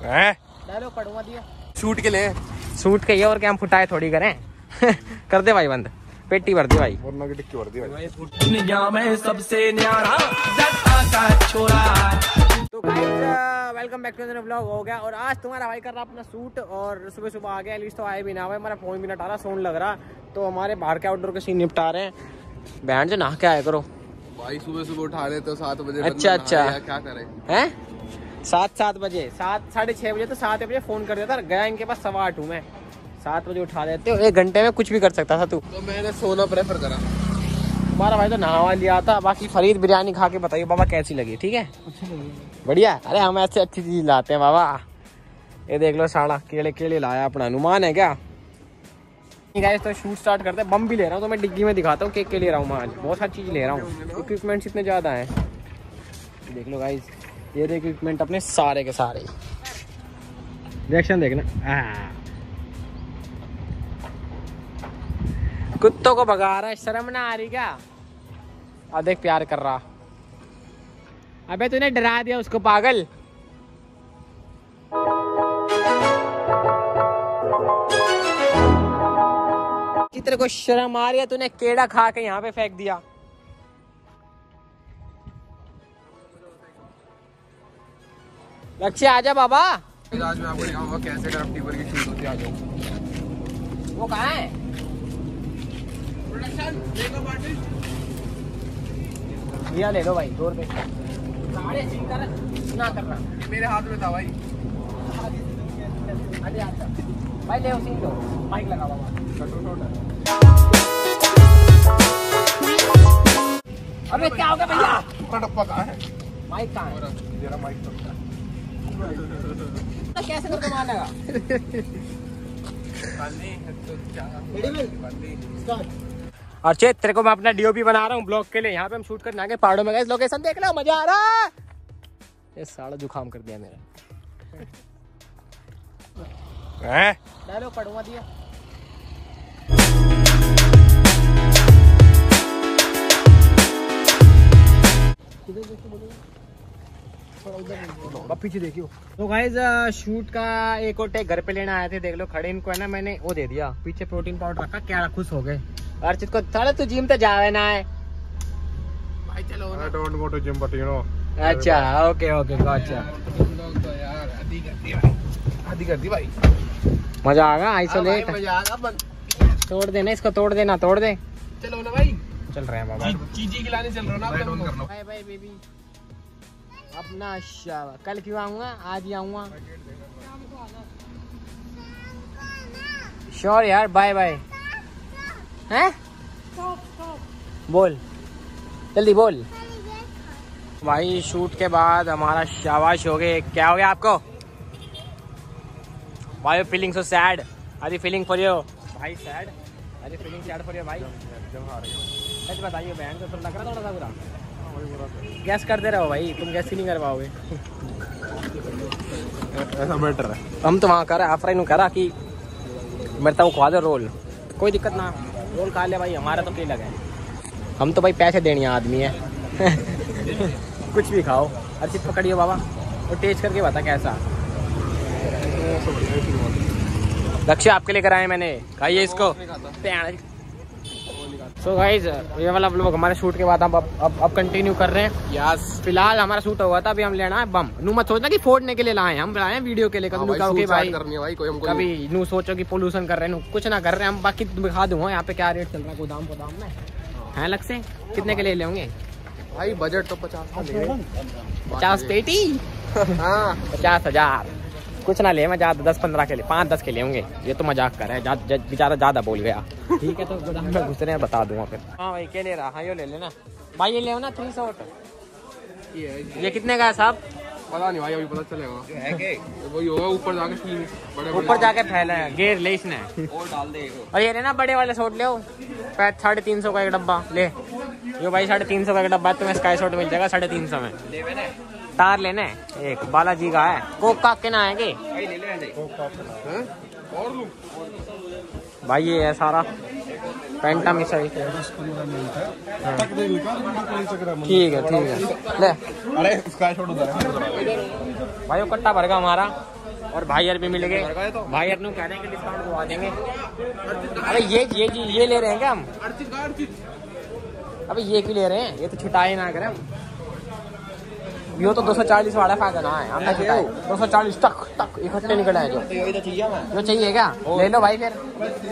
Dialogue पढ़ूंगा दिया shoot के लिए सूट के ये और क्या हम फुटाए थोड़ी करें। कर दे भाई बंद, पेटी भर दे भाई, वरना की टिक्की भर दी भाई। दुनिया में सबसे न्यारा का छोरा। तो guys welcome back to the vlog हो गया। और आज तुम्हारा भाई कर रहा अपना सूट और सुबह सुबह आ गया, एटलीस्ट तो आए भी ना हुआ, हमारा फोन भी ना टारा, सोन लग रहा। तो हमारे बाहर के आउटडोर के सीन निपटा रहे हैं। बैंड जो नहा के आया करो भाई, सुबह सुबह उठा ले तो 7 बजे। अच्छा क्या करे हैं 7 बजे 7-6:30 बजे, तो 7 बजे फोन कर देता, गया इनके पास 8:15 हूँ मैं। 7 बजे उठा देते हो, 1 घंटे में कुछ भी कर सकता था तू। तो मैंने सोना प्रेफर करा। हमारा भाई तो नहावा लिया था। बाकी फरीद बिरयानी खा के बताइए बाबा कैसी लगी। ठीक है, अच्छी लगी, बढ़िया। अरे हम ऐसे अच्छी चीज लाते हैं बाबा। ये देख लो साड़ा केले लाया, अपना अनुमान है क्या। गाइस तो शूट स्टार्ट करते हैं। बम भी ले रहा हूँ तो मैं डिग्गी में दिखाता हूँ केक ले रहा हूँ मैं आज, बहुत सारी चीज ले रहा हूँ। इक्विपमेंट्स इतने ज्यादा हैं, देख लो गाइस। ये इक्विपमेंट अपने सारे के सारे, रिएक्शन देखना। कुत्तों को भगा रहा है, शर्म ना आ रही क्या। अब देख प्यार कर रहा। अबे तूने डरा दिया उसको पागल। तेरे को शर्म आ रही है, तूने केड़ा खा के यहाँ पे फेंक दिया। लक्ष्य आजा बाबा। आज मैं आपको दिखाऊंगा कैसे क्राफ्ट टीवर की शूट होती है। आ जाओ। वो कहाँ है? लिया ले लो भाई, 2 रुपए। साढ़े सीन कर ना करना, मेरे हाथ में था भाई। अच्छा भाई ले सीन लो, माइक लगा बाबा। अबे क्या हो गया भैया? टप्पा कहाँ है? माइक कहाँ है? मेरा माइक टप्पा कैसे करके मारेगा? अर्चित तेरे को मैं अपना डीओपी बना रहा हूँ ब्लॉग के लिए। यहाँ पे हम शूट करने आगे पहाड़ों में गए, लोकेशन देख लो, मजा आ रहा है। ये साला जुकाम कर दिया मेरा। डायलॉग पढ़ूंगा दिया पीछे देखियो। तो गाइस शूट का एक और टेक घर पे लेना आए थे, देख लो खड़े इनको है ना, मैंने वो दे दिया पीछे प्रोटीन पाउडर रखा, क्या खुश हो गए। अर्चित को थोड़ा तू जिम तो जावे ना है भाई, चलो ना। I don't go to gym but you know। अच्छा ओके अच्छा यार आधी कर दी भाई। मजा आएगा आइसोलेट। मजा आएगा। तोड़ देना इसको, तोड़ देना, तोड़ दे। चलो ना भाई, चल रहे हैं बाबा, चीजी खिलाने चल रहा ना। Bye bye baby. अपना शाबाश, कल क्यों आऊंगा, आज ही आऊंगा। श्योर यार, बाय बाय। हैं बोल जल्दी बोल भाई। शूट के बाद हमारा शाबाश हो गए। क्या हो गया आपको भाई? Feeling so sad, are you feeling for you भाई? Sad, are you feeling sad for you भाई? सच बताइए बहन को, लग रहा थोड़ा सा बुरा। गैस करते रहो भाई, तुम गैस ही नहीं कर पाओगे। ऐसा बेटर है। हम तो वहाँ करा अफराइन करा कि मेरे तक खवा दो रोल, कोई दिक्कत ना, रोल खा ले भाई, हमारा तो क्या लगा है। हम तो भाई पैसे देने आदमी है। कुछ भी खाओ। अर्चित पकड़ियो बाबा और टेस्ट करके बता कैसा। लक्ष्य आपके लिए कराए मैंने, खाइए इसको। सो गाइज ये वाला व्लॉग हमारे शूट के बाद हम अब कंटिन्यू कर रहे हैं। यस, फिलहाल हमारा शूट हुआ था, अभी हम लेना है बम। नू मत सोचना कि फोड़ने के लिए लाए, हम लाए हैं वीडियो के लिए। कभी नू कहोगे भाई, कभी नू सोचो कि पोल्यूशन कर रहे हैं, कुछ ना कर रहे हैं हम। बाकी दिखा दूंगा यहाँ पे क्या रेट चल रहा है गोदाम में है। लग से कितने के लिए लेंगे भाई? बजट तो 50 पेटी। हाँ 50,000 कुछ ना ले, मैं ज्यादा 10-15 के लिए 5-10 के लिए होंगे। ये तो मजाक कर रहे हैं, बेचारा ज्यादा बोल गया। ठीक है तो गोदाम में घुस रहे हैं, बता दूंगा फिर। हाँ भाई क्या ले रहा? हाँ ये ले लेना भाई, ये ले ना 3 शॉट। ये कितने का है साहब? पता नहीं भाई, अभी पता चलेगा। वही होगा ऊपर जाके, ऊपर जाके फैला है गेर ले इसने और डाल दे। और ये ना बड़े वाले शॉट ले, 350 का एक डब्बा ले। ये भाई 350 का एक डब्बा, तुम्हें स्काई शॉट मिल जाएगा 350 में। तार लेने एक बालाजी का है, कोक का के ना आएंगे भाई। ये है सारा पेंटा मिसाई। ठीक है ले। अरे स्काई शॉट उधर है भाई, वो कट्टा भर गया हमारा। और भाईयर भी मिल गए। भाईयर नु कह रहे हैं कि डिस्काउंट दवा देंगे। अरे ये ले रहे हैं क्या हम? अबे ये क्यों ले रहे हैं? ये तो छुटाई ना करें हम। ये तो 240 वाला फायदा ना है, हम 240 तक इकट्ठे निकले हैं। जो चाहिए क्या ले लो भाई फिर।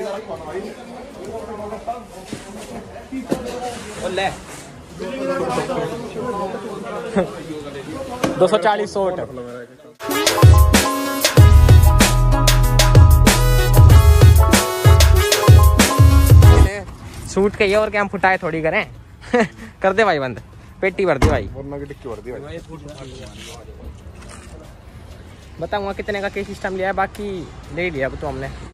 ले 240 सूट। सूट के ये और क्या हम फुटाए थोड़ी करें। कर दे भाई बंद, पेटी भर दी भाई। बताऊंगा कितने का क्या सिस्टम लिया है, बाकी ले लिया अब तो हमने।